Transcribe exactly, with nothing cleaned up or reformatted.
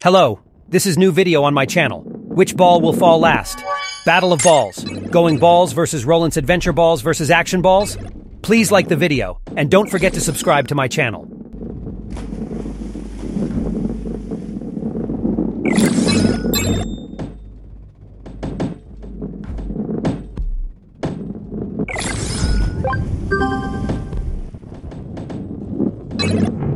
Hello, this is new video on my channel. Which ball will fall last? Battle of balls. Going balls versus Rollance adventure balls versus action balls? Please like the video, and don't forget to subscribe to my channel. You